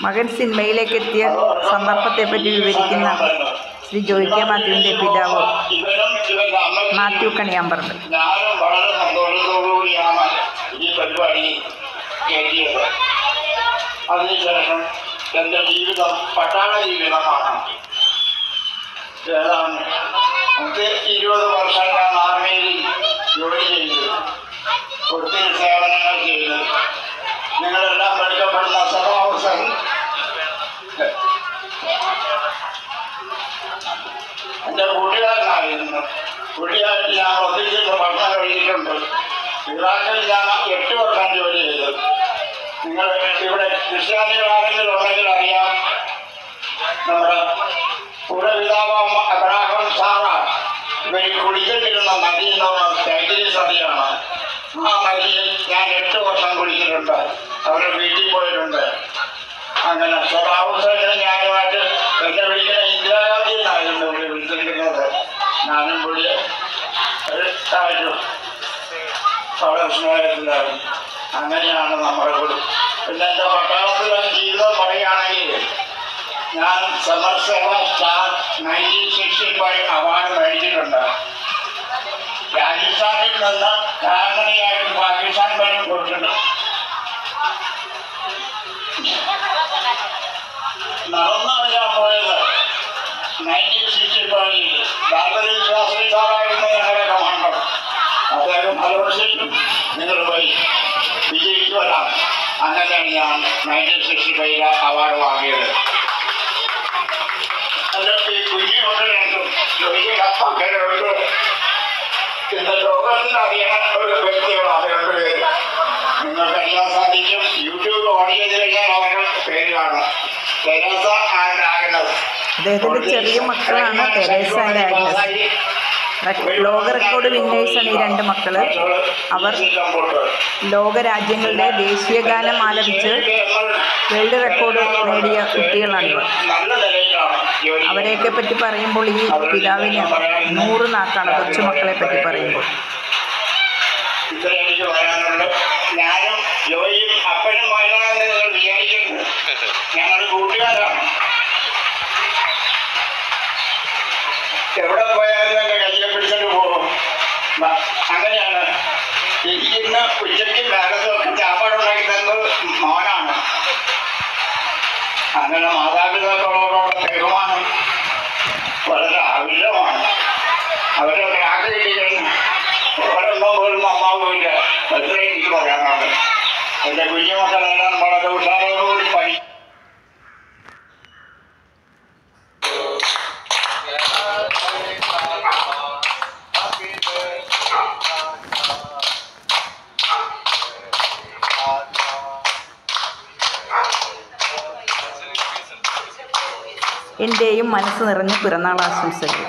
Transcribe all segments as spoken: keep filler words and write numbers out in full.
മകൻ സിനിമയിലേക്ക് എത്തിയ സന്ദർഭത്തെപ്പറ്റി വിവരിക്കുന്ന ശ്രീ ജോയി കെ മാത്യുവിൻ്റെ പിതാവ് മാത്യു കണിയാമ്പറമ്പ്. ഞാനും വളരെ സന്തോഷത്തോടുകൂടിയാണ് ഈ പരിപാടി കേട്ടിയത്. അതിനുശേഷം എൻ്റെ ജീവിതം പട്ടാള ജീവിതമാണ്. ഏതാണ് പത്ത് ഇരുപത് വർഷം ഞാൻ ആർമിയിൽ ജോലി ചെയ്തു, ഒത്തിരി സേവനങ്ങൾ ചെയ്തു. നിങ്ങളെല്ലാം പഠിക്കപ്പെടുന്ന സഭാവസൻ എൻ്റെ കൂട്ടുകാരനായിരുന്നു. കുട്ടിയായിട്ട് ഞാൻ ഒന്നിച്ചിട്ട് പഠനം കഴിഞ്ഞിട്ടുണ്ട്. ഇറാഖിൽ ഞാൻ എട്ട് വർഷം ജോലി ചെയ്തു. നിങ്ങൾ ഇവിടെ ക്രിസ്ത്യാനികളാരെങ്കിലും ഉണ്ടെങ്കിൽ അറിയാം, നമ്മുടെ പൂർവ്വപിതാവ് അബ്രാഹം സാറ ഇവർ കുളിച്ചിട്ടിരുന്ന നദി എന്ന് പറഞ്ഞാൽ ടൈഗ്രീസ് നദിയാണ്. ആ നദിയിൽ ഞാൻ എട്ട് വർഷം കുളിച്ചിട്ടുണ്ട്. അവരുടെ വീട്ടിൽ പോയിട്ടുണ്ട്. അങ്ങനെ സ്വഭാവസേന ഞാനുമായിട്ട് എന്നെ വിളിക്കുന്ന ഇന്ദിരാഗാന്ധി എന്നായിരുന്നു ഇവിടെ വിളിച്ചിരിക്കുന്നത്. ഞാനും പുള്ളി ഇഷ്ടമായിട്ടും വളരെ സ്നേഹത്തിലായിരുന്നു. അങ്ങനെയാണ് നമ്മുടെ കൂടി. പിന്നെ എൻ്റെ പട്ടാളത്തിലെ ജീവിതം പറയുകയാണെങ്കിൽ ഞാൻ Samar Seva star nineteen sixty five award മേടിച്ചിട്ടുണ്ട്. രാജസ്ഥാനിൽ നിന്ന് കാരണയായിട്ട് പാകിസ്ഥാൻ വരെ പോയിട്ടുണ്ട്. നടന്നാണ് ഞാൻ പോയത്. നയൻറ്റീൻ സിക്സ്റ്റി ഫൈവിൽ ലാൽബഹാദൂർ ശാസ്ത്രി സാറായിരുന്നു ഞങ്ങളുടെ കമാൻഡർ. അദ്ദേഹം ഫലവൃഷിക്കും നിങ്ങൾ പോയി വിജയിച്ചു വരാം. അങ്ങനെയാണ് ഞാൻ നയൻറ്റീൻ സിക്സ്റ്റി ഫൈവിലെ അവാർഡ് വാങ്ങിയത്. എൻ്റെ ഈ കുഞ്ഞുമക്കളുണ്ടും ജോലിയുടെ മക്കളുണ്ട്. ഇന്ന് ലോകത്തിൽ അറിയണം ഒരു വ്യക്തികളാണ് രണ്ടുപേര്. നിങ്ങൾക്ക് അറിയാൻ സാധിക്കും. യൂട്യൂബ് ഓൺ ചെയ്ത് കഴിഞ്ഞാൽ അവരുടെ പേര് കാണും. Teresa and Agnes. അദ്ദേഹത്തിൻ്റെ ചെറിയ മക്കളാണ് തെരേസ ആൻഡ് ആഗ്നസ്. ലോക റെക്കോർഡ് വിന്നേഴ്സാണ് ഈ രണ്ട് മക്കള്. അവർ ലോകരാജ്യങ്ങളുടെ ദേശീയ ഗാനം ആലപിച്ച് വേൾഡ് റെക്കോർഡ് നേടിയ കുട്ടികളാണിവർ. അവരെയൊക്കെ പറ്റി പറയുമ്പോൾ ഈ പിതാവിന് നൂറ് നാക്കാണ് കൊച്ചുമക്കളെ പറ്റി പറയുമ്പോൾ. എനിക്ക് പറയാനുള്ളത്, ഞാനും ജോയിയും അപ്പനും മകനാണെന്ന് നിങ്ങൾ വിചാരിക്കുന്നു. ഞങ്ങൾ കൂട്ടുകാരാണ്. എവിടെ പോയാലും എൻ്റെ കയ്യെ പിടിച്ചിട്ട് പോകും. അങ്ങനെയാണ്. എനിക്ക് ഇന്ന് ഉച്ചയ്ക്ക് കാലത്തൊക്കെ ചാപ്പാടുണ്ടാക്കി തന്നത് മോനാണ്. അങ്ങനെ മാതാപിതാക്കളോടുള്ള ബഹുമാനം വളരെ ആവശ്യമാണ്. അവരൊക്കെ ആഗ്രഹിക്കുന്നു. ഒരെണ്ണം പോലും അമ്മാവില്ല. എത്രയും എനിക്ക് പറയാനുണ്ട്. എൻ്റെ കുഞ്ഞുമക്കളെല്ലാം വളരെ ഉഷാറോടുകൂടി പഠി എൻ്റെയും മനസ്സ് നിറഞ്ഞ പിറന്നാൾ ആശംസകൾ.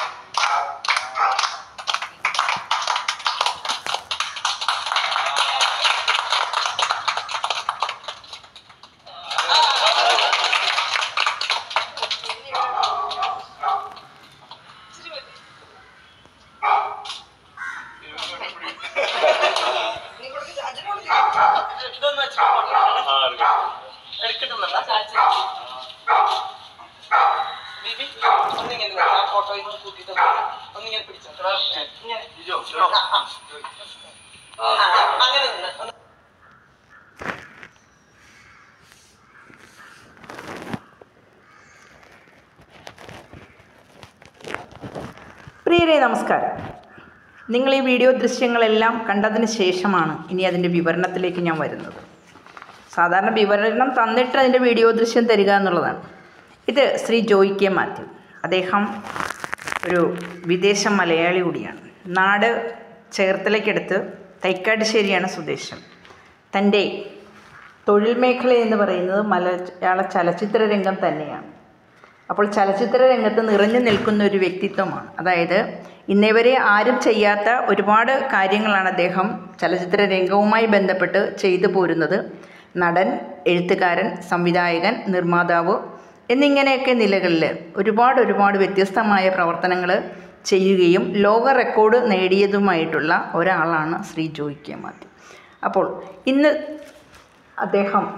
പ്രിയരെ നമസ്കാരം. നിങ്ങൾ ഈ വീഡിയോ ദൃശ്യങ്ങളെല്ലാം കണ്ടതിന് ശേഷമാണ് ഇനി അതിൻ്റെ വിവരണത്തിലേക്ക് ഞാൻ വരുന്നത്. സാധാരണ വിവരണം തന്നിട്ട് അതിൻ്റെ വീഡിയോ ദൃശ്യം തരിക എന്നുള്ളതാണ്. ഇത് ശ്രീ ജോയി കെ മാത്യു. അദ്ദേഹം ഒരു വിദേശ മലയാളി കൂടിയാണ്. നാട് ചേർത്തലയ്ക്കടുത്ത് തൈക്കാട്ടുശ്ശേരിയാണ് സ്വദേശം. തൻ്റെ തൊഴിൽ മേഖല എന്ന് പറയുന്നത് മലയാള ചലച്ചിത്ര രംഗം തന്നെയാണ്. അപ്പോൾ ചലച്ചിത്ര രംഗത്ത് നിറഞ്ഞു നിൽക്കുന്ന ഒരു വ്യക്തിത്വമാണ്. അതായത് ഇന്നേവരെ ആരും ചെയ്യാത്ത ഒരുപാട് കാര്യങ്ങളാണ് അദ്ദേഹം ചലച്ചിത്ര രംഗവുമായി ബന്ധപ്പെട്ട് ചെയ്തു പോരുന്നത്. നടൻ, എഴുത്തുകാരൻ, സംവിധായകൻ, നിർമ്മാതാവ് എന്നിങ്ങനെയൊക്കെ നിലകളിൽ ഒരുപാട് ഒരുപാട് വ്യത്യസ്തമായ പ്രവർത്തനങ്ങൾ ചെയ്യുകയും ലോക റെക്കോർഡ് നേടിയതുമായിട്ടുള്ള ഒരാളാണ് ശ്രീ ജോയി കെ മാത്യു. അപ്പോൾ ഇന്ന് അദ്ദേഹം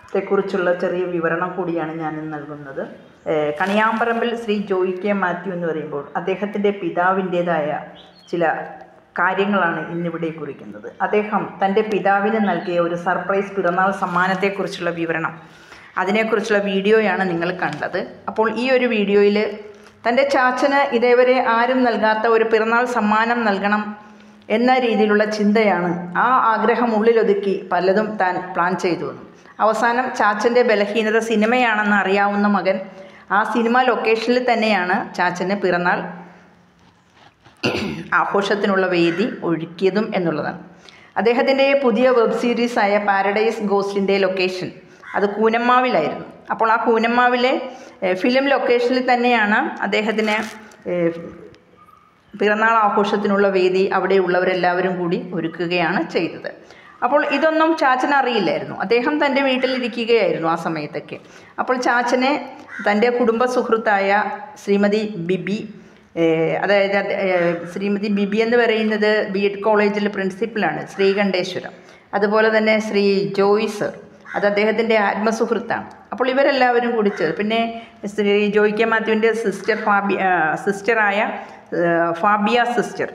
ത്തെക്കുറിച്ചുള്ള ചെറിയ വിവരണം കൂടിയാണ് ഞാൻ നൽകുന്നത്. കണിയാമ്പറമ്പിൽ ശ്രീ ജോയി കെ മാത്യു എന്ന് പറയുമ്പോൾ അദ്ദേഹത്തിൻ്റെ പിതാവിൻ്റേതായ ചില കാര്യങ്ങളാണ് ഇന്നിവിടെ കുറിക്കുന്നത്. അദ്ദേഹം തൻ്റെ പിതാവിന് നൽകിയ ഒരു സർപ്രൈസ് പിറന്നാൾ സമ്മാനത്തെക്കുറിച്ചുള്ള വിവരണം, അതിനെക്കുറിച്ചുള്ള വീഡിയോയാണ് നിങ്ങൾ കണ്ടത്. അപ്പോൾ ഈ ഒരു വീഡിയോയിൽ തൻ്റെ ചാച്ചന് ഇതേവരെ ആരും നൽകാത്ത ഒരു പിറന്നാൾ സമ്മാനം നൽകണം എന്ന രീതിയിലുള്ള ചിന്തയാണ്, ആ ആഗ്രഹം ഉള്ളിലൊതുക്കി പലതും താൻ പ്ലാൻ ചെയ്തു. അവസാനം ചാച്ചൻ്റെ ബലഹീനത സിനിമയാണെന്ന് അറിയാവുന്ന മകൻ ആ സിനിമ ലൊക്കേഷനിൽ തന്നെയാണ് ചാച്ചന് പിറന്നാൾ ആഘോഷത്തിനുള്ള വേദി ഒരുക്കിയതും എന്നുള്ളതാണ്. അദ്ദേഹത്തിൻ്റെ പുതിയ വെബ് സീരീസായ പാരഡൈസ് ഗോസ്റ്റിൻ്റെ ലൊക്കേഷൻ അത് കൂനമ്മാവിലായിരുന്നു. അപ്പോൾ ആ കൂനമ്മാവിലെ ഫിലിം ലൊക്കേഷനിൽ തന്നെയാണ് അദ്ദേഹത്തിന് പിറന്നാൾ ആഘോഷത്തിനുള്ള വേദി അവിടെയുള്ളവരെല്ലാവരും കൂടി ഒരുക്കുകയാണ് ചെയ്തത്. അപ്പോൾ ഇതൊന്നും ചാച്ചന് അറിയില്ലായിരുന്നു. അദ്ദേഹം തൻ്റെ വീട്ടിലിരിക്കുകയായിരുന്നു ആ സമയത്തൊക്കെ. അപ്പോൾ ചാച്ചനെ തൻ്റെ കുടുംബ സുഹൃത്തായ ശ്രീമതി ബിബി, അതായത് ശ്രീമതി ബിബി എന്ന് പറയുന്നത് ബി എഡ് കോളേജിൽ പ്രിൻസിപ്പലാണ്, ശ്രീകണ്ഠേശ്വരം. അതുപോലെ തന്നെ ശ്രീ ജോയ് സർ, അത് അദ്ദേഹത്തിൻ്റെ ആത്മസുഹൃത്താണ്. അപ്പോൾ ഇവരെല്ലാവരും കൂടി ചേർന്ന്, പിന്നെ ശ്രീ ജോയി കെ മാത്യുവിൻ്റെ സിസ്റ്റർ ഫാബി സിസ്റ്ററായ ഫാബിയ സിസ്റ്റർ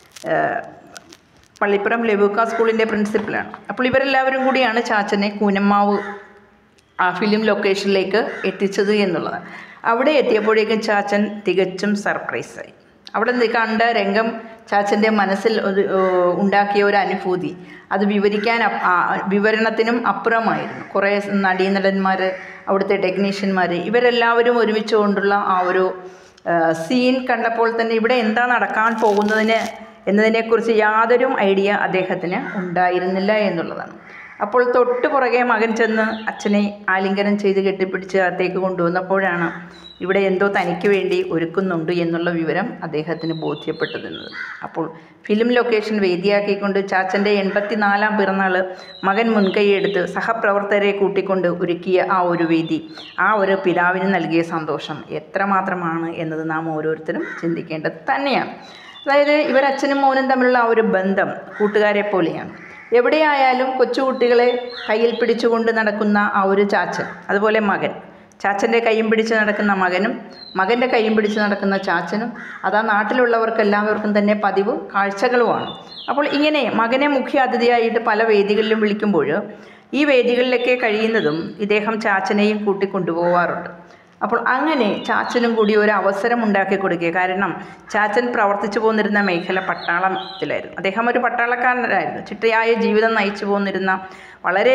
പള്ളിപ്പുറം ലെബൂക്ക സ്കൂളിൻ്റെ പ്രിൻസിപ്പലാണ്. അപ്പോൾ ഇവരെല്ലാവരും കൂടിയാണ് ചാച്ചനെ കൂനമ്മാവ് ആ ഫിലിം ലൊക്കേഷനിലേക്ക് എത്തിച്ചത് എന്നുള്ളതാണ്. അവിടെ എത്തിയപ്പോഴേക്കും ചാച്ചൻ തികച്ചും സർപ്രൈസായി. അവിടെ കണ്ട രംഗം ചാച്ചൻ്റെ മനസ്സിൽ ഒരു ഉണ്ടാക്കിയ ഒരു അനുഭൂതി, അത് വിവരിക്കാൻ വിവരണത്തിനും അപ്പുറമായിരുന്നു. കുറേ നടീനടന്മാർ, അവിടുത്തെ ടെക്നീഷ്യന്മാർ, ഇവരെല്ലാവരും ഒരുമിച്ച് കൊണ്ടുള്ള ആ ഒരു സീൻ കണ്ടപ്പോൾ തന്നെ ഇവിടെ എന്താ നടക്കാൻ പോകുന്നതിന് എന്നതിനെക്കുറിച്ച് യാതൊരു ഐഡിയ അദ്ദേഹത്തിന് ഉണ്ടായിരുന്നില്ല എന്നുള്ളതാണ്. അപ്പോൾ തൊട്ട് പുറകെ മകൻ ചെന്ന് അച്ഛനെ ആലിംഗനം ചെയ്ത് കെട്ടിപ്പിടിച്ച് അകത്തേക്ക് കൊണ്ടുവന്നപ്പോഴാണ് ഇവിടെ എന്തോ തനിക്ക് വേണ്ടി ഒരുക്കുന്നുണ്ട് എന്നുള്ള വിവരം അദ്ദേഹത്തിന് ബോധ്യപ്പെട്ടതെന്നത്. അപ്പോൾ ഫിലിം ലൊക്കേഷൻ വേദിയാക്കിക്കൊണ്ട് ചാച്ചൻ്റെ എൺപത്തിനാലാം പിറന്നാൾ മകൻ മുൻകൈയെടുത്ത് സഹപ്രവർത്തകരെ കൂട്ടിക്കൊണ്ട് ഒരുക്കിയ ആ ഒരു വേദി, ആ ഒരു പിതാവിന് നൽകിയ സന്തോഷം എത്രമാത്രമാണ് എന്നത് നാം ഓരോരുത്തരും ചിന്തിക്കേണ്ടത് തന്നെയാണ്. അതായത് ഇവരച്ഛനും മോനും തമ്മിലുള്ള ആ ഒരു ബന്ധം കൂട്ടുകാരെ പോലെയാണ്. എവിടെയായാലും കൊച്ചുകുട്ടികളെ കയ്യിൽ പിടിച്ചുകൊണ്ട് നടക്കുന്ന ആ ഒരു ചാച്ചൻ, അതുപോലെ മകൻ, ചാച്ചൻ്റെ കയ്യും പിടിച്ച് നടക്കുന്ന മകനും മകൻ്റെ കയ്യും പിടിച്ച് നടക്കുന്ന ചാച്ചനും, അതാ നാട്ടിലുള്ളവർക്കെല്ലാവർക്കും തന്നെ പതിവ് കാഴ്ചകളുമാണ്. അപ്പോൾ ഇങ്ങനെ മകനെ മുഖ്യ അതിഥിയായിട്ട് പല വേദികളിലും വിളിക്കുമ്പോൾ ഈ വേദികളിലൊക്കെ കഴിയുന്നതും ഇദ്ദേഹം ചാച്ചനെയും കൂട്ടിക്കൊണ്ടുപോകാറുണ്ട്. അപ്പോൾ അങ്ങനെ ചാച്ചനും കൂടി ഒരു അവസരം ഉണ്ടാക്കി കൊടുക്കുക. കാരണം ചാച്ചൻ പ്രവർത്തിച്ചു പോന്നിരുന്ന മേഖല പട്ടാളത്തിലായിരുന്നു. അദ്ദേഹം ഒരു പട്ടാളക്കാരനായിരുന്നു. ചിട്ടയായ ജീവിതം നയിച്ചു പോന്നിരുന്ന, വളരെ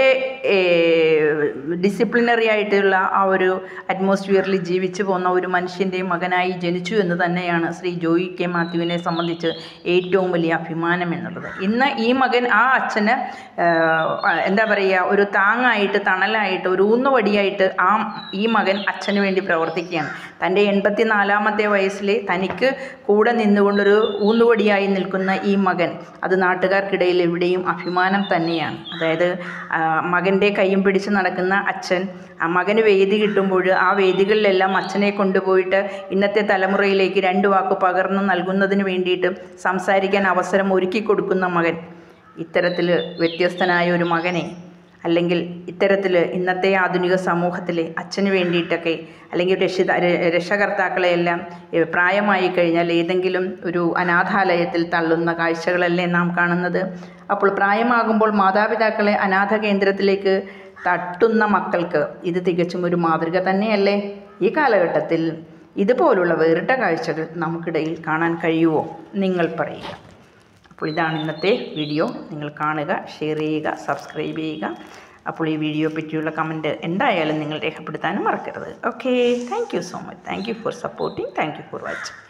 ഡിസിപ്ലിനറി ആയിട്ടുള്ള ആ ഒരു അറ്റ്മോസ്ഫിയറിൽ ജീവിച്ചു പോകുന്ന ഒരു മനുഷ്യൻ്റെ മകനായി ജനിച്ചു എന്ന് തന്നെയാണ് ശ്രീ ജോയി കെ മാത്യുവിനെ സംബന്ധിച്ച് ഏറ്റവും വലിയ അഭിമാനം എന്നുള്ളത്. ഇന്ന് ഈ മകൻ ആ അച്ഛന് എന്താ പറയുക, ഒരു താങ്ങായിട്ട്, തണലായിട്ട്, ഒരു ഊന്നുവടിയായിട്ട് ആ ഈ മകൻ അച്ഛന് വേണ്ടി പ്രവർത്തിക്കുകയാണ്. തൻ്റെ എൺപത്തി നാലാമത്തെ വയസ്സിൽ തനിക്ക് കൂടെ നിന്നുകൊണ്ടൊരു ഊന്നുവടിയായി നിൽക്കുന്ന ഈ മകൻ, അത് നാട്ടുകാർക്കിടയിൽ എവിടെയും അഭിമാനം തന്നെയാണ്. അതായത് മകൻ്റെ കൈയും പിടിച്ച് നടക്കുന്ന അച്ഛൻ, മകന് വേദി കിട്ടുമ്പോൾ ആ വേദികളിലെല്ലാം അച്ഛനെ കൊണ്ടുപോയിട്ട് ഇന്നത്തെ തലമുറയിലേക്ക് രണ്ട് വാക്ക് പകർന്നു നൽകുന്നതിന് വേണ്ടിയിട്ട് സംസാരിക്കാൻ അവസരം ഒരുക്കി കൊടുക്കുന്ന മകൻ, ഇത്തരത്തിൽ വ്യത്യസ്തനായ ഒരു മകനെ, അല്ലെങ്കിൽ ഇത്തരത്തിൽ ഇന്നത്തെ ആധുനിക സമൂഹത്തിലെ അച്ഛന് വേണ്ടിയിട്ടൊക്കെ, അല്ലെങ്കിൽ രക്ഷിത രക്ഷകർത്താക്കളെയെല്ലാം പ്രായമായി കഴിഞ്ഞാൽ ഏതെങ്കിലും ഒരു അനാഥാലയത്തിൽ തള്ളുന്ന കാഴ്ചകളല്ലേ നാം കാണുന്നത്. അപ്പോൾ പ്രായമാകുമ്പോൾ മാതാപിതാക്കളെ അനാഥ കേന്ദ്രത്തിലേക്ക് തട്ടുന്ന മക്കൾക്ക് ഇത് തികച്ചും ഒരു മാതൃക തന്നെയല്ലേ? ഈ കാലഘട്ടത്തിൽ ഇതുപോലുള്ള വേറിട്ട കാഴ്ചകൾ നമുക്കിടയിൽ കാണാൻ കഴിയുമോ? നിങ്ങൾ പറയുക. അപ്പോൾ ഇതാണ് ഇന്നത്തെ വീഡിയോ. നിങ്ങൾ കാണുക, ഷെയർ ചെയ്യുക, സബ്സ്ക്രൈബ് ചെയ്യുക. അപ്പോൾ ഈ വീഡിയോ പറ്റിയുള്ള കമൻറ്റ് എന്തായാലും നിങ്ങൾ രേഖപ്പെടുത്താനും മറക്കരുത്. Okay, thank you so much. Thank you for supporting. Thank you for watching.